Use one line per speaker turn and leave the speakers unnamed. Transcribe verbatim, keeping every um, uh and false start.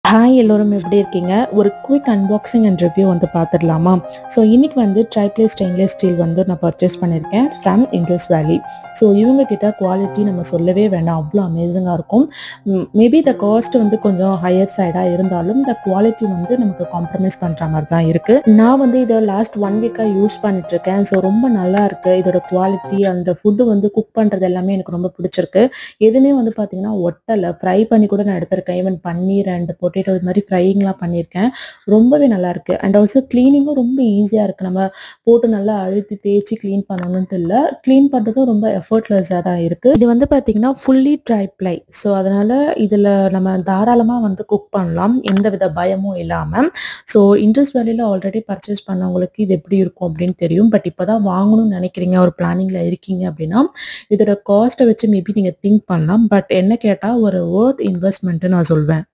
Hi எல்லோரும் எப்படி இருக்கீங்க? ஒரு குயிக் அன்பாக்சிங் அண்ட் ரிவ்யூ வந்து பார்த்துடலாமா? ஸோ இன்னைக்கு வந்து ட்ரைப்ளி ஸ்டெயின்லெஸ் ஸ்டீல் வந்து நான் பர்ச்சேஸ் பண்ணியிருக்கேன் ஃப்ரம் இண்டஸ் வேலி. ஸோ இவங்க கிட்ட குவாலிட்டி நம்ம சொல்லவே வேண்டாம், அவ்வளோ அமேசிங்காக இருக்கும். மேபி த காஸ்ட் வந்து கொஞ்சம் ஹையர் சைடாக இருந்தாலும் த குவாலிட்டி வந்து நமக்கு காம்ப்ரமைஸ் பண்ணுற மாதிரி தான் இருக்குது. நான் வந்து இதை லாஸ்ட் ஒன் வீக்காக யூஸ் பண்ணிட்டு இருக்கேன். ஸோ ரொம்ப நல்லா இருக்கு இதோட குவாலிட்டி. அந்த ஃபுட்டு வந்து குக் பண்ணுறது எல்லாமே எனக்கு ரொம்ப பிடிச்சிருக்கு. எதுவுமே வந்து பார்த்தீங்கன்னா ஒட்டலை. ஃப்ரை பண்ணி கூட நான் எடுத்திருக்கேன். ஈவன் பன்னீர் அண்ட் பொட்டேட்டோ இது மாதிரி ஃப்ரையிங்லாம் பண்ணியிருக்கேன். ரொம்பவே நல்லா இருக்கு. அண்ட் ஆல்சோ கிளீனிங்கும் ரொம்ப ஈஸியாக இருக்குது. நம்ம போட்டு நல்லா அழுத்தி தேய்ச்சி க்ளீன் பண்ணணுன்ட்டு இல்லை, க்ளீன் பண்ணுறதும் ரொம்ப எஃபர்ட்லெஸ்ஸாக தான் இருக்குது. இது வந்து பார்த்தீங்கன்னா ஃபுல்லி ட்ரைப்ளை. ஸோ அதனால் இதில் நம்ம தாராளமாக வந்து குக் பண்ணலாம், எந்த வித பயமும் இல்லாமல். ஸோ இண்டஸ் வேலியில் ஆல்ரெடி பர்ச்சேஸ் பண்ணவங்களுக்கு இது எப்படி இருக்கும் அப்படின்னு தெரியும். பட் இப்போ தான் வாங்கணும்னு நினைக்கிறீங்க, ஒரு பிளானிங்கில் இருக்கீங்க அப்படின்னா இதோட காஸ்ட்டை வச்சு மேபி நீங்கள் திங்க் பண்ணலாம். பட் என்ன கேட்டால் ஒரு ஒர்த் இன்வெஸ்ட்மெண்ட்டு நான் சொல்வேன்.